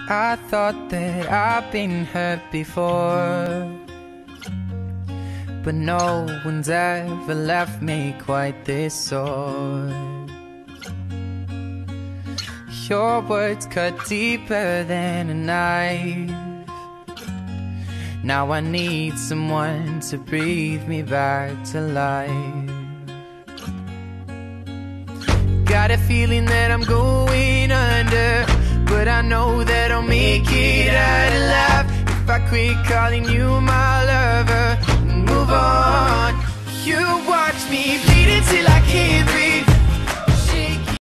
I thought that I've been hurt before, but no one's ever left me quite this sore. Your words cut deeper than a knife. Now I need someone to breathe me back to life. Got a feeling that I'm going under, but I know that I'll make it out alive if I quit calling you my lover and move on. You watch me bleed until I can't breathe.